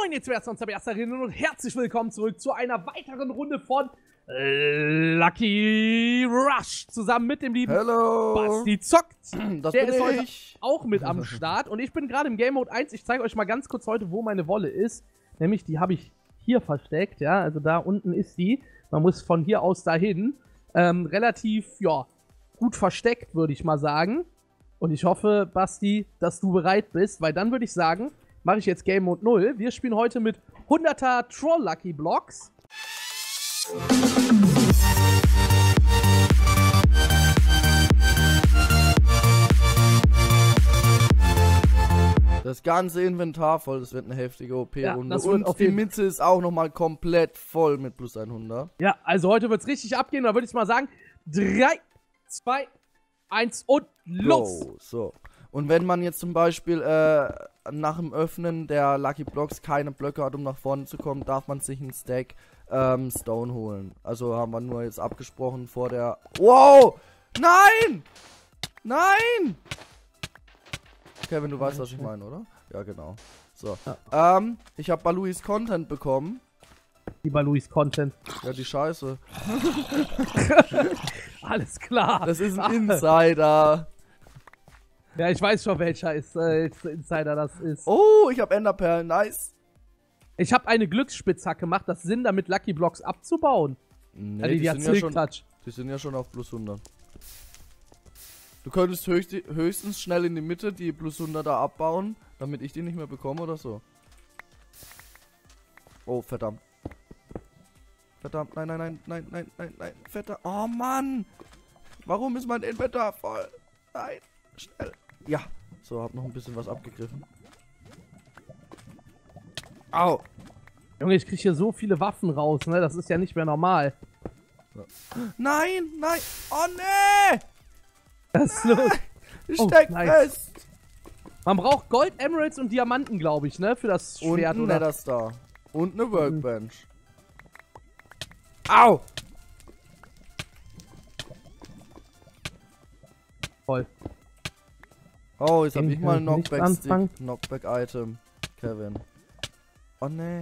Moin, jetzt wär's uns Ersterinnen und herzlich willkommen zurück zu einer weiteren Runde von Lucky Rush. Zusammen mit dem lieben Basti zockt. Das Der bin ist heute ich. auch mit am Start. Und ich bin gerade im Game Mode 1. Ich zeige euch mal ganz kurz heute, wo meine Wolle ist. Nämlich, die habe ich hier versteckt. Ja, also da unten ist die. Man muss von hier aus dahin. Relativ, ja, gut versteckt, würde ich mal sagen. Und ich hoffe, Basti, dass du bereit bist, weil dann würde ich sagen, mache ich jetzt Game Mode 0. Wir spielen heute mit 100er Troll Lucky Blocks. Das ganze Inventar voll, das wird eine heftige OP-Runde. Ja, und die Mitte ist auch nochmal komplett voll mit plus 100. Ja, also heute wird es richtig abgehen. Da würde ich mal sagen, 3, 2, 1 und los! Go. So. Und wenn man jetzt zum Beispiel nach dem Öffnen der Lucky Blocks keine Blöcke hat, um nach vorne zu kommen, darf man sich einen Stack Stone holen. Also haben wir nur jetzt abgesprochen vor der... Wow! Nein! Nein! Kevin, du weißt, was ich meine, oder? Ja, genau. So. Ja. Ich habe Baluis Content bekommen. Die Baluis Content. Ja, die Scheiße. Alles klar. Das ist ein Insider. Ja, ich weiß schon, welcher Insider das ist. Oh, ich habe Enderperlen. Nice. Ich habe eine Glücksspitzhacke gemacht. Das Sinn, damit Lucky Blocks abzubauen. Nee, also die hat Silk-Touch. Die sind ja schon auf plus 100. Du könntest höchstens schnell in die Mitte die plus 100 da abbauen, damit ich die nicht mehr bekomme oder so. Oh, verdammt. Verdammt, nein, nein, nein, nein, nein, nein, nein, verdammt. Oh, Mann. Warum ist mein Inventar voll? Nein, schnell. Ja, so, hab noch ein bisschen was abgegriffen. Au. Junge, ich krieg hier so viele Waffen raus, ne? Das ist ja nicht mehr normal. So. Nein, nein. Oh, nee. Was ist los? Ich steck fest. Man braucht Gold, Emeralds und Diamanten, glaube ich, ne? Für das Schwert, und ein oder? Netherstar. Und eine Workbench. Au! Voll. Oh, jetzt hab ich mal ein nicht anfangen. Knockback-Item. Kevin. Oh, nee.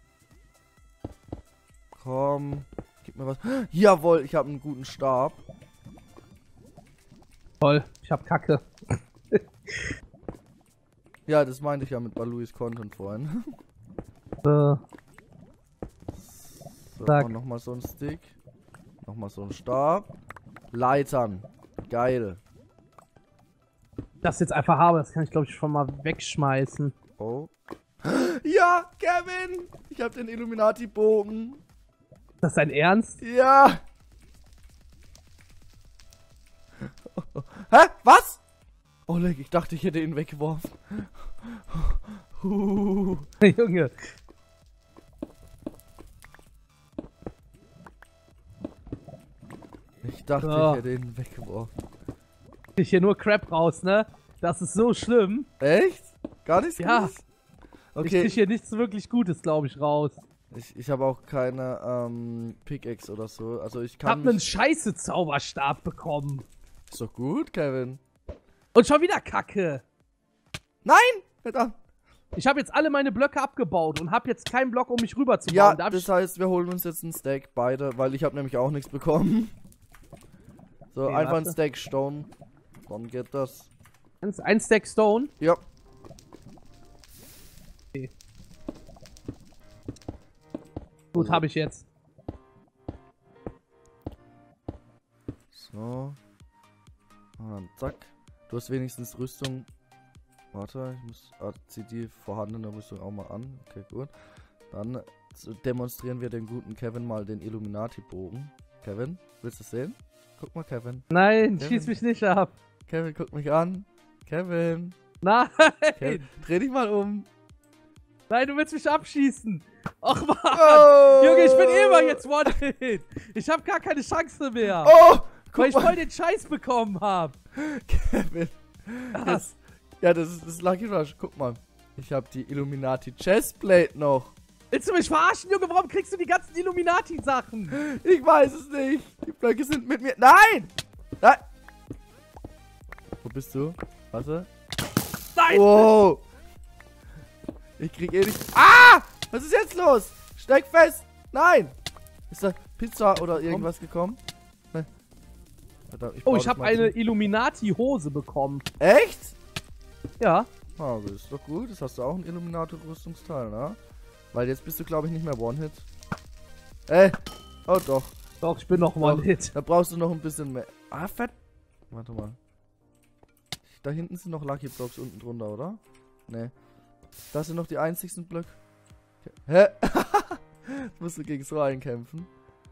Komm. Gib mir was. Jawohl, ich habe einen guten Stab. Toll, ich hab Kacke. Ja, das meinte ich ja mit Baluis Content vorhin. So, nochmal so ein Stick. Nochmal so ein Stab. Leitern. Geil. das jetzt einfach habe, das kann ich, glaube ich, schon mal wegschmeißen. Oh. Ja, Kevin! Ich hab den Illuminati-Bogen. Ist das dein Ernst? Ja! Hä? Was? Oh, leck, ich dachte, ich hätte ihn weggeworfen. Junge. Ich dachte, ich hätte ihn weggeworfen. Ich hier nur Crap raus, ne? Das ist so schlimm. Echt? Gar nichts Ja. Gutes? Okay. Ich krieg hier nichts wirklich Gutes, glaube ich, raus. Ich habe auch keine Pickaxe oder so. Also ich Ich hab kann. einen scheiße Zauberstab bekommen. Ist doch gut, Kevin. Und schon wieder Kacke. Nein! Verdammt. Ich habe jetzt alle meine Blöcke abgebaut und habe jetzt keinen Block, um mich rüber zu bauen. Ja, Darf das heißt, wir holen uns jetzt einen Stack, beide, weil ich habe nämlich auch nichts bekommen. So, Okay, einfach warte. ein Stack Stone. Dann geht das. ein Stack Stone. Ja. Okay. Gut, habe ich jetzt. So. Und dann zack. Du hast wenigstens Rüstung. Warte, ich muss. Zieh die vorhandene Rüstung auch mal an. Okay, gut. Dann demonstrieren wir den guten Kevin mal den Illuminati-Bogen. Kevin, willst du es sehen? Guck mal, Kevin. Nein, Kevin. schieß mich nicht ab. Kevin, guck mich an. Kevin. Nein. Kevin. Dreh dich mal um. Nein, du willst mich abschießen. Och man. Oh. Junge, ich bin immer jetzt One-Hit. Ich habe gar keine Chance mehr. Oh! Weil ich voll den Scheiß bekommen habe. Kevin. Was? Ja, das ist das Lucky Rush. Guck mal. Ich habe die Illuminati Chestplate noch. Willst du mich verarschen, Junge? Warum kriegst du die ganzen Illuminati-Sachen? Ich weiß es nicht. Die Blöcke sind mit mir. Nein! Nein! Wo bist du? Warte. Nein! Wow! Ich krieg eh nicht. Ah! Was ist jetzt los? Steck fest! Nein! Ist da Pizza oder irgendwas gekommen? Ne. Oh, ich habe eine Illuminati-Hose bekommen. Echt? Ja. Ah, das ist doch gut. Das hast du auch ein Illuminati-Rüstungsteil, ne? Weil jetzt bist du, glaube ich, nicht mehr One-Hit. Oh doch. Doch, ich bin noch One-Hit. Da brauchst du noch ein bisschen mehr. Ah, fett. Warte mal. Da hinten sind noch Lucky Blocks unten drunter, oder? Ne. Das sind noch die einzigsten Blöcke. Hä? Jetzt musst du gegen so einen kämpfen.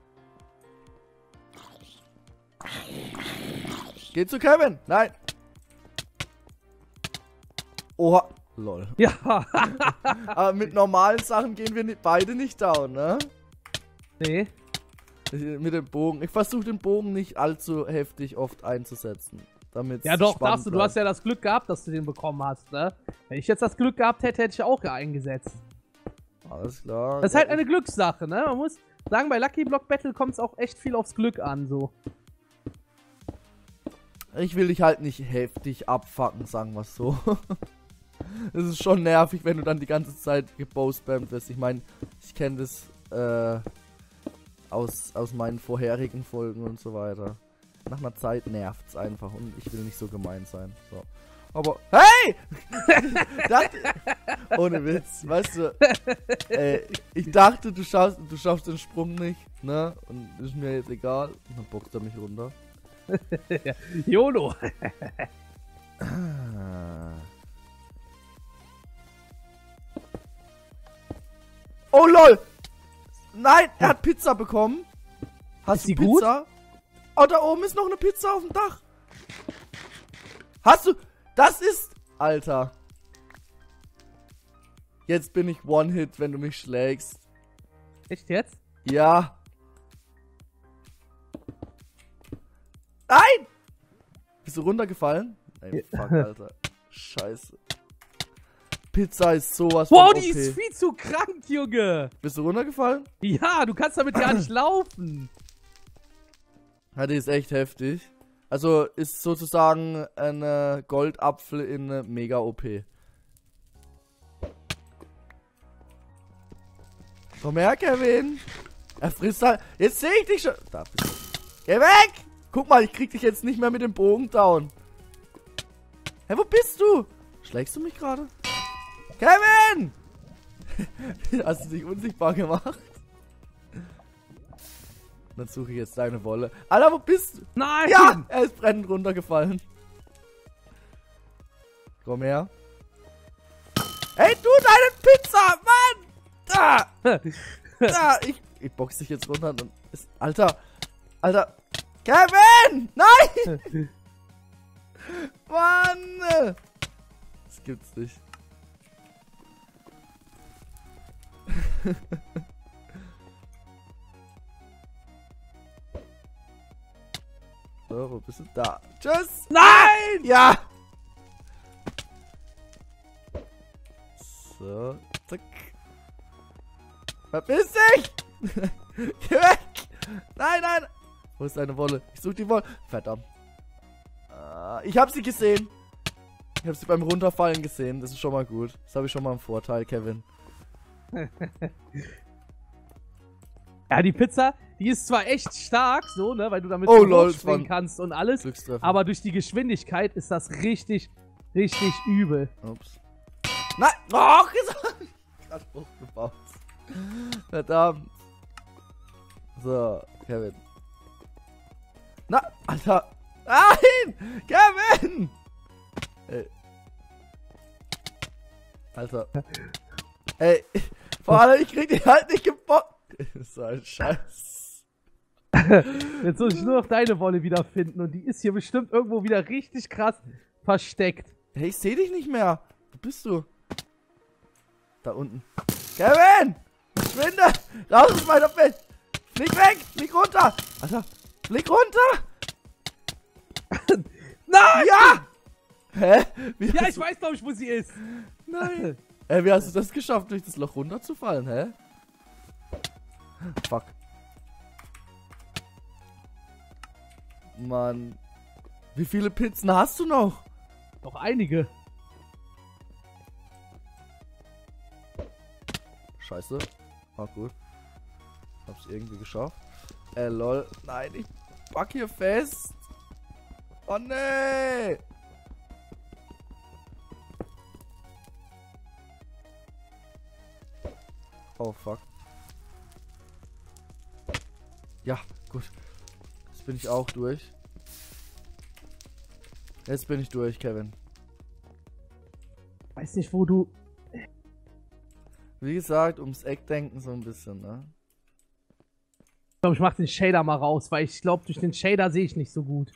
Geh zu Kevin! Nein! Oha! Lol. Ja. Aber mit normalen Sachen gehen wir beide nicht down, ne? Nee. Mit dem Bogen. Ich versuche den Bogen nicht allzu heftig oft einzusetzen. Damit Ja doch, darfst du. Du hast ja das Glück gehabt, dass du den bekommen hast, ne? Wenn ich jetzt das Glück gehabt hätte, hätte ich auch eingesetzt. Alles klar. Das ist halt eine Glückssache, ne? Man muss sagen, bei Lucky Block Battle kommt es auch echt viel aufs Glück an, so. Ich will dich halt nicht heftig abfucken, sagen wir es so. Es ist schon nervig, wenn du dann die ganze Zeit gebowspammt wirst. Ich meine, ich kenne das aus meinen vorherigen Folgen und so weiter. Nach einer Zeit nervt's einfach und ich will nicht so gemein sein. So. Aber, hey! Ohne Witz, weißt du, ich dachte, du schaffst den Sprung nicht, ne? Und ist mir jetzt egal. Und dann boxt er mich runter. YOLO! Oh lol! Nein, er hat Pizza bekommen. Hast du die Pizza? Gut? Oh, da oben ist noch eine Pizza auf dem Dach. Hast du... Das ist... Alter. Jetzt bin ich One-Hit, wenn du mich schlägst. Echt jetzt? Ja. Nein! Bist du runtergefallen? Nein, fuck, Alter. Scheiße. Pizza ist sowas von Wow, OP. die ist viel zu krank, Junge. Bist du runtergefallen? Ja, du kannst damit gar nicht laufen. Ja, die ist echt heftig. Also ist sozusagen ein Goldapfel in mega OP. Komm her, Kevin. Er frisst halt. Jetzt sehe ich dich schon. Da bist du. Geh weg! Guck mal, ich krieg dich jetzt nicht mehr mit dem Bogen down. Hä, wo bist du? Schlägst du mich gerade? Kevin! Hast du dich unsichtbar gemacht? Dann suche ich jetzt deine Wolle. Alter, wo bist du? Nein! Ja! Er ist brennend runtergefallen. Komm her. Hey, du, deine Pizza! Mann! Da! Da! Ich box dich jetzt runter. Und ist, Alter! Alter! Kevin! Nein! Mann! Das gibt's nicht. So, wo bist du? Da. Tschüss! Nein! Ja! So, zack. Verpiss dich! Geh weg! Nein, nein! Wo ist deine Wolle? Ich suche die Wolle. Verdammt. Ich habe sie gesehen. Ich habe sie beim Runterfallen gesehen. Das ist schon mal gut. Das habe ich schon mal einen Vorteil, Kevin. Ja, die Pizza, die ist zwar echt stark, so, ne, weil du damit springen kannst und alles, aber durch die Geschwindigkeit ist das richtig, richtig übel. Ups. Nein! Oh, gerade hochgebaut. Verdammt. So, Kevin. Na, Alter. Nein! Kevin! Ey. Alter. Ey. Vor allem, ich krieg die halt nicht gebockt. Das ist so ein Scheiß. Jetzt muss ich nur noch deine Wolle wiederfinden und die ist hier bestimmt irgendwo wieder richtig krass versteckt. Hey, ich seh dich nicht mehr. Wo bist du? Da unten. Kevin! Verschwinde! Raus aus meiner Bett! Flieg weg! Flieg runter! Alter! Flieg runter! Nein! Ja! Hä? Ja, ich weiß, glaube ich, wo sie ist. Nein. Wie hast du das geschafft, durch das Loch runterzufallen, hä? Fuck. Mann. Wie viele Pizzen hast du noch? Noch einige. Scheiße. Ah, gut. Hab's irgendwie geschafft. Lol. Nein, ich pack hier fest. Oh, nee. Oh, fuck. Ja, gut. Jetzt bin ich auch durch. Jetzt bin ich durch, Kevin. Weiß nicht, wo du... Wie gesagt, ums Eck denken so ein bisschen, ne? Ich glaube, ich mach den Shader mal raus, weil ich glaube, durch den Shader sehe ich nicht so gut.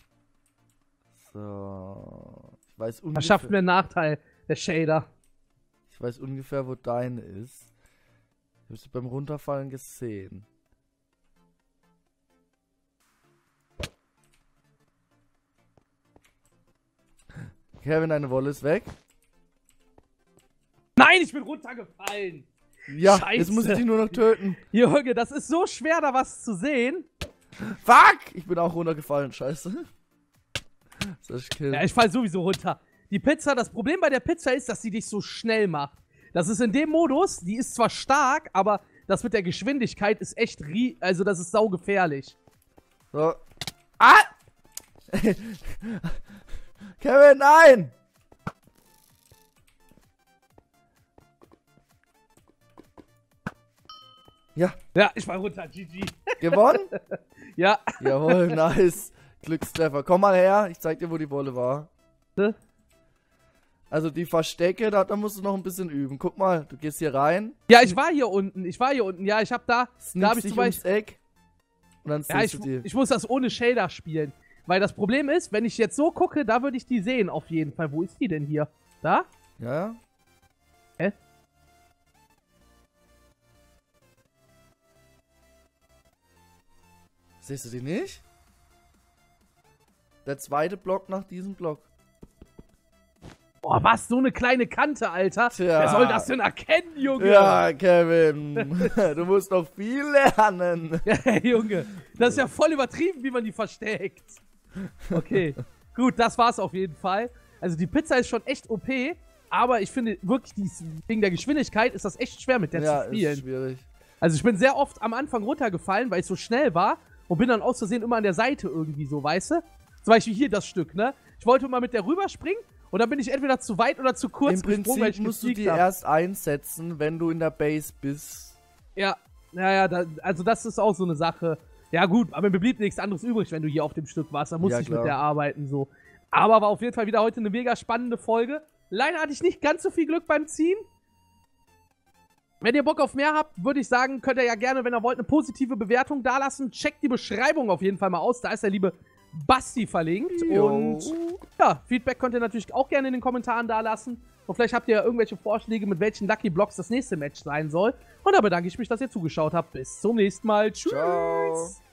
So. Ich weiß Das ungefähr... schafft mir einen Nachteil, der Shader. Ich weiß ungefähr, wo deine ist. Ich habe sie beim Runterfallen gesehen. Kevin, deine Wolle ist weg. Nein, ich bin runtergefallen. Ja, Scheiße. jetzt muss ich dich nur noch töten. Junge, das ist so schwer, da was zu sehen. Fuck! Ich bin auch runtergefallen, scheiße. Soll ich killen? Ja, ich fall sowieso runter. Die Pizza, das Problem bei der Pizza ist, dass sie dich so schnell macht. Das ist in dem Modus, die ist zwar stark, aber das mit der Geschwindigkeit ist echt also das ist saugefährlich. So. Ah! Kevin, nein! Ja. Ja, ich fall runter, GG. Gewonnen? Ja. Jawohl, nice. Glückstreffer. Komm mal her, ich zeig dir, wo die Wolle war. Also die Verstecke, da musst du noch ein bisschen üben. Guck mal, du gehst hier rein. Ja, ich war hier unten. Ja, ich hab da hab ich dich zum Beispiel... ums Eck. Und dann Ja, siehst du die. ich muss das ohne Shader spielen. Weil das Problem ist, wenn ich jetzt so gucke, da würde ich die sehen auf jeden Fall. Wo ist die denn hier? Da? Ja? Hä? Siehst du die nicht? Der zweite Block nach diesem Block. Boah, was? So eine kleine Kante, Alter? Tja. Wer soll das denn erkennen, Junge? Ja, Kevin. Du musst noch viel lernen. Ja, Junge. Das ist ja voll übertrieben, wie man die versteckt. Okay. Gut, das war's auf jeden Fall. Also die Pizza ist schon echt OP, aber ich finde wirklich, wegen der Geschwindigkeit ist das echt schwer mit der zu spielen. Ist schwierig. Also ich bin sehr oft am Anfang runtergefallen, weil ich so schnell war und bin dann aus Versehen immer an der Seite irgendwie so, weißt du? Zum Beispiel hier das Stück, ne? Ich wollte mal mit der rüberspringen und dann bin ich entweder zu weit oder zu kurz Im Prinzip musst du die erst einsetzen, wenn du in der Base bist. Ja, also das ist auch so eine Sache. Ja gut, aber mir blieb nichts anderes übrig, wenn du hier auf dem Stück warst. Da musste ich mit der arbeiten, so. Aber war auf jeden Fall wieder heute eine mega spannende Folge. Leider hatte ich nicht ganz so viel Glück beim Ziehen. Wenn ihr Bock auf mehr habt, würde ich sagen, könnt ihr ja gerne, wenn ihr wollt, eine positive Bewertung dalassen. Checkt die Beschreibung auf jeden Fall mal aus. Da ist der liebe Basti verlinkt. Jo. Und ja, Feedback könnt ihr natürlich auch gerne in den Kommentaren dalassen. Und vielleicht habt ihr ja irgendwelche Vorschläge, mit welchen Lucky Blocks das nächste Match sein soll. Und da bedanke ich mich, dass ihr zugeschaut habt. Bis zum nächsten Mal. Tschüss. Ciao.